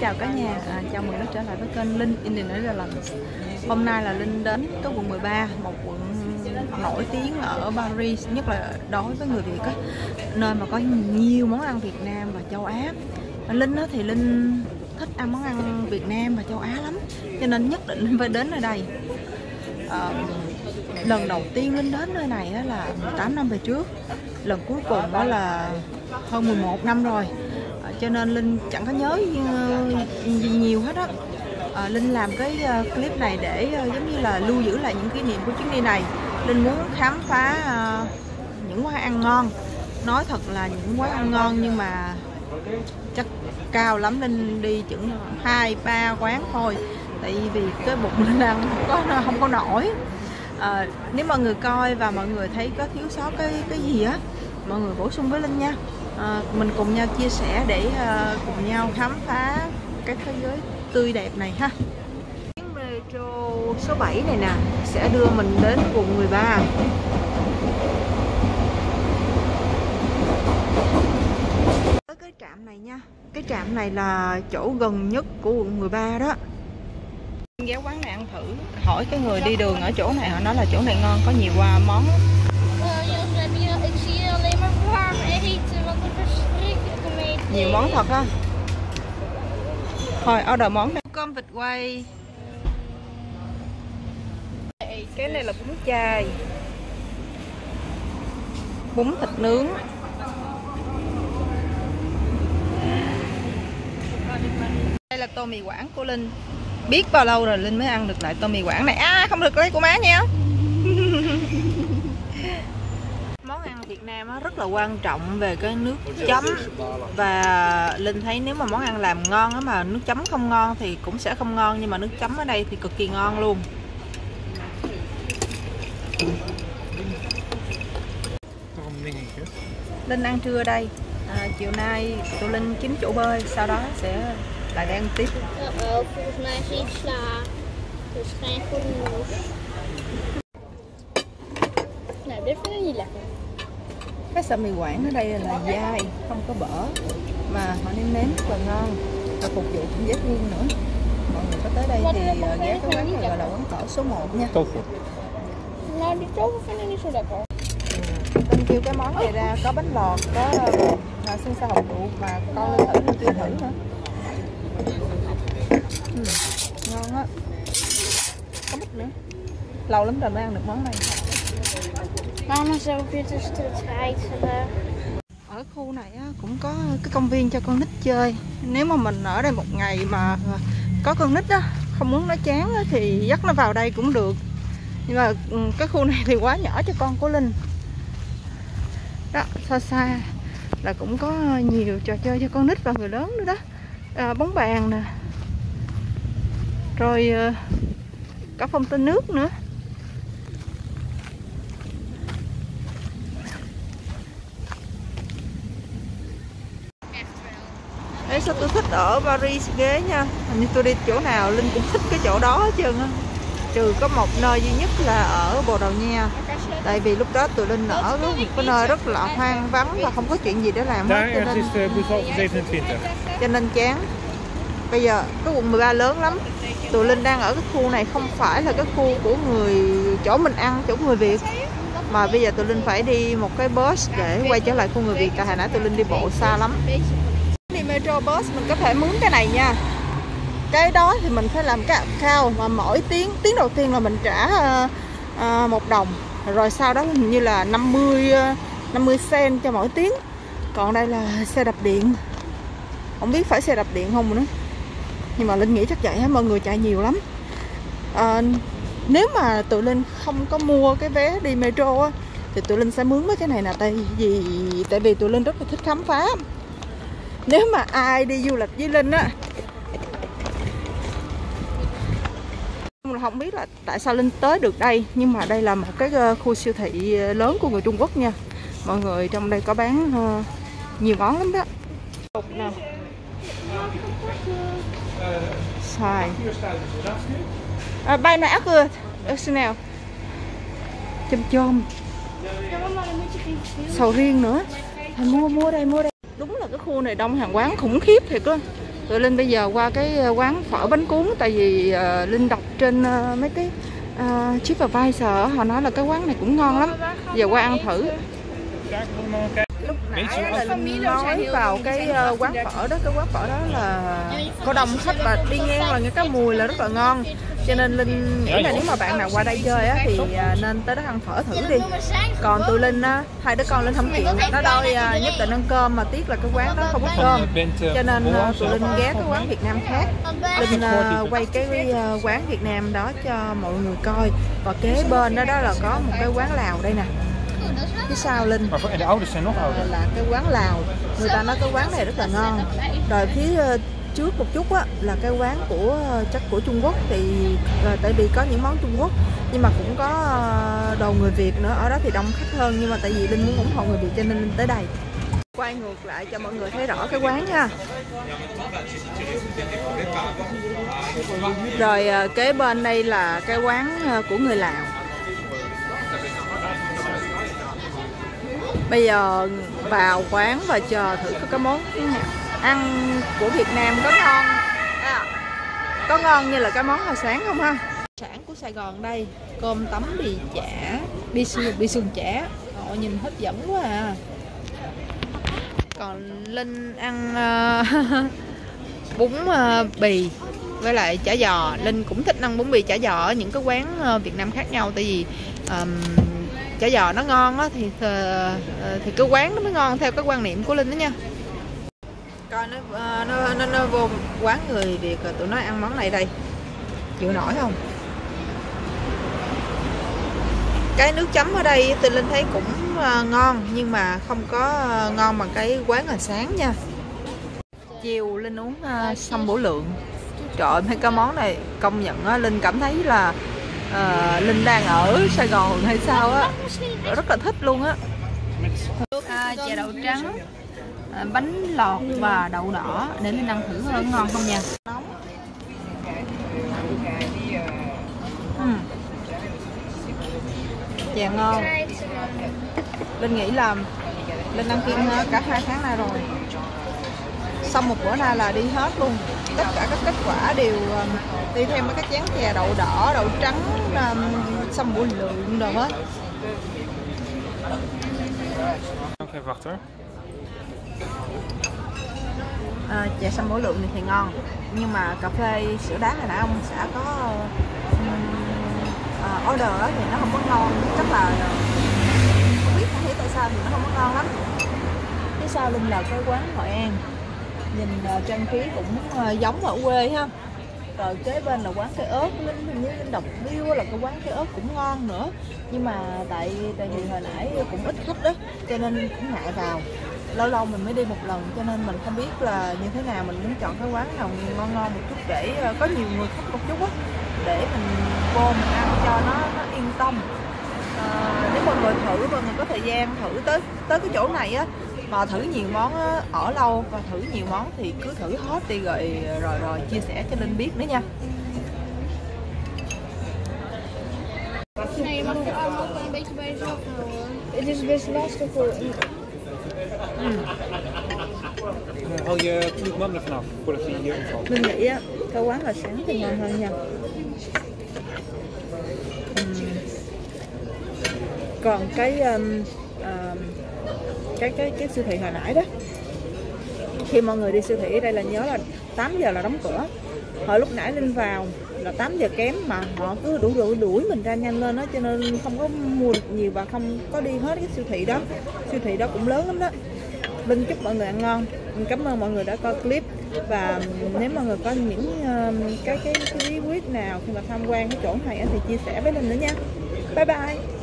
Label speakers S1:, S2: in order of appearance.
S1: chào cả nhà, chào mừng đã trở lại với kênh Linh in the Netherlands. Hôm nay là Linh đến cái quận 13, một quận nổi tiếng ở Paris, nhất là đối với người Việt á, nơi mà có nhiều món ăn Việt Nam và châu Á. Linh thì Linh thích ăn món ăn Việt Nam và châu Á lắm, cho nên nhất định Linh phải đến nơi đây. Lần đầu tiên Linh đến nơi này là 18 năm về trước, lần cuối cùng đó là hơn 11 năm rồi, cho nên Linh chẳng có nhớ gì nhiều hết á. Linh làm cái clip này để giống như là lưu giữ lại những kỷ niệm của chuyến đi này. Linh muốn khám phá những quán ăn ngon, nói thật là những quán ăn ngon nhưng mà chắc cao lắm Linh đi chừng 2-3 quán thôi, tại vì cái bụng Linh ăn không có nổi. Nếu mọi người coi và mọi người thấy có thiếu sót cái gì á, mọi người bổ sung với Linh nha. Mình cùng nhau chia sẻ để cùng nhau khám phá cái thế giới tươi đẹp này ha. Chuyến metro số 7 này nè sẽ đưa mình đến quận 13. Tới cái trạm này nha, cái trạm này là chỗ gần nhất của quận 13 đó. Ghé quán này ăn thử, hỏi cái người đi đường ở chỗ này, họ nói là chỗ này ngon, có nhiều món. Nhiều món thật á. Thôi order món này. Cơm vịt quay. Cái này là bún chai, bún thịt nướng, đây là tô mì Quảng của Linh. Biết bao lâu rồi Linh mới ăn được lại tô mì Quảng này. Không được lấy của má nha. Món ăn Việt Nam rất là quan trọng về cái nước chấm, và Linh thấy nếu mà món ăn làm ngon mà nước chấm không ngon thì cũng sẽ không ngon, nhưng mà nước chấm ở đây thì cực kỳ ngon luôn. Linh ăn trưa ở đây. Chiều nay tụi Linh kiếm chỗ bơi, sau đó sẽ lại đang tiếp. Cái sợi mì Quảng ở đây là dai, không có bở, mà họ nêm nếm rất là ngon và phục vụ cũng dễ thương nữa. Mọi người có tới đây thì ghé cái quán này gọi là quán tỏi số 1 nha. Linh kêu cái món này ra, có bánh lọt, có xương sao hột đậu mà con Linh thử Linh chưa thử nữa. Ngon á, có mít nữa. Lâu lắm rồi mới ăn được món này. Ở khu này cũng có cái công viên cho con nít chơi. Nếu mà mình ở đây một ngày mà có con nít không muốn nó chán thì dắt nó vào đây cũng được. Nhưng mà cái khu này thì quá nhỏ cho con của Linh. Đó, xa xa là cũng có nhiều trò chơi cho con nít và người lớn nữa đó. Bóng bàn nè, rồi cả phong tên nước nữa. Đấy, sao tôi thích ở Paris ghế nha. Hình như tôi đi chỗ nào Linh cũng thích cái chỗ đó hết trơn á, trừ có một nơi duy nhất là ở Bồ Đào Nha. Tại vì lúc đó tụi Linh ở một cái nơi rất là hoang vắng và không có chuyện gì để làm hết, cho nên chán. Bây giờ cái quận 13 lớn lắm, tụi Linh đang ở cái khu này không phải là cái khu của chỗ mình ăn, chỗ người Việt, mà bây giờ tụi Linh phải đi một cái bus để quay trở lại khu người Việt. Tại hồi nãy tụi Linh đi bộ xa lắm. Đi metro bus mình có thể mướn cái này nha. Cái đó thì mình phải làm cái account, mà mỗi tiếng đầu tiên là mình trả 1 đồng, rồi sau đó hình như là 50 cent cho mỗi tiếng. Còn đây là xe đạp điện, không biết phải xe đạp điện không nữa, nhưng mà Linh nghĩ chắc vậy. Mọi người chạy nhiều lắm. Nếu mà tụi Linh không có mua cái vé đi metro thì tụi Linh sẽ mướn mấy cái này nè, tại vì tụi Linh rất là thích khám phá. Nếu mà ai đi du lịch với Linh không biết là tại sao Linh tới được đây, nhưng mà đây là một cái khu siêu thị lớn của người Trung Quốc nha. Mọi người trong đây có bán nhiều món lắm đó. Nè, xoài, bay này ác ưa nào, chôm, sầu riêng nữa. Thôi mua đây. Đúng là cái khu này đông hàng quán khủng khiếp thiệt á. Tụi Linh bây giờ qua cái quán phở bánh cuốn, tại vì Linh đọc trên mấy cái TripAdvisor họ nói là cái quán này cũng ngon lắm. Giờ qua ăn thử. Lúc nãy là Linh nói vào cái quán phở đó, cái quán phở đó là có đông khách và đi ngang là nghe cái mùi là rất là ngon. Cho nên Linh nghĩ là nếu mà bạn nào qua đây chơi á thì nên tới đó ăn phở thử đi. Còn tụi Linh á, hai đứa con Linh không chịu, nó đòi nhất định ăn cơm mà tiếc là cái quán đó không có cơm. Cho nên tụi Linh ghé cái quán Việt Nam khác. Linh quay cái quán Việt Nam đó cho mọi người coi. Và kế bên đó là có một cái quán Lào đây nè. Phía sau Linh là cái quán Lào. Người ta nói cái quán này rất là ngon. Rồi phía trước một chút á là cái quán của chắc của Trung Quốc, thì tại vì có những món Trung Quốc nhưng mà cũng có đồ người Việt nữa. Ở đó thì đông khách hơn, nhưng mà tại vì Linh muốn ủng hộ người Việt cho nên Linh tới đây. Quay ngược lại cho mọi người thấy rõ cái quán nha. Rồi kế bên đây là cái quán của người Lào. Bây giờ vào quán và chờ thử cái món ăn của Việt Nam có ngon có ngon như là cái món hồi sáng không ha. Sản của Sài Gòn đây, cơm tấm bì chả, bì sườn chả, nhìn hấp dẫn quá à. Còn Linh ăn bún bì với lại chả giò. Linh cũng thích ăn bún bì chả giò ở những cái quán Việt Nam khác nhau, tại vì chả giò nó ngon á thì cái quán nó mới ngon theo cái quan niệm của Linh đó nha. Coi nó vô quán người Việt rồi tụi nó ăn món này đây, chịu nổi không? Cái nước chấm ở đây thì Linh thấy cũng ngon nhưng mà không có ngon bằng cái quán hồi sáng nha. Chiều Linh uống sâm bổ lượng. Trời ơi, mấy cái món này công nhận á, Linh cảm thấy là Linh đang ở Sài Gòn hay sao á, rất là thích luôn á. Chè đậu trắng, bánh lọt và đậu đỏ để Linh ăn thử hơn ngon không nha. Chè ngon. Linh nghĩ là Linh ăn kiêng cả 2 tháng nay rồi. Xong một bữa nay là đi hết luôn. Tất cả các kết quả đều đi theo mấy cái chén chè đậu đỏ, đậu trắng, sâm bổ lượng đồ hết. Chè sâm bổ lượng này thì ngon, nhưng mà cà phê sữa đá hồi nãy ông xã có order đó thì nó không có ngon, chắc là không biết tại sao thì nó không có ngon lắm. Phía sau Linh là cái quán Hội An, nhìn trang trí cũng giống ở quê ha. Rồi kế bên là quán cây ớt. Hình như Linh đọc review là cái quán cây ớt cũng ngon nữa, nhưng mà tại vì hồi nãy cũng ít khách đó cho nên cũng ngại vào, lâu lâu mình mới đi một lần cho nên mình không biết là như thế nào. Mình muốn chọn cái quán nào ngon một chút để có nhiều người khách một chút á, để mình vô mình ăn cho nó yên tâm. Nếu mọi người thử, mọi người có thời gian thử tới cái chỗ này á mà thử nhiều món á, ở lâu và thử nhiều món thì cứ thử hết đi rồi chia sẻ cho Linh biết nữa nha. Linh nghĩ á cái quán là sáng thì ngon hơn nha. Còn cái siêu thị hồi nãy đó, khi mọi người đi siêu thị ở đây là nhớ là 8 giờ là đóng cửa. Hồi lúc nãy Linh vào là 8 giờ kém mà họ cứ đuổi mình ra nhanh lên đó, cho nên không có mua được nhiều và không có đi hết cái siêu thị đó. Siêu thị đó cũng lớn lắm đó. Linh chúc mọi người ăn ngon. Cảm ơn mọi người đã coi clip, và nếu mọi người có những cái bí quyết nào khi mà tham quan cái chỗ này thì chia sẻ với Linh nữa nha. Bye bye.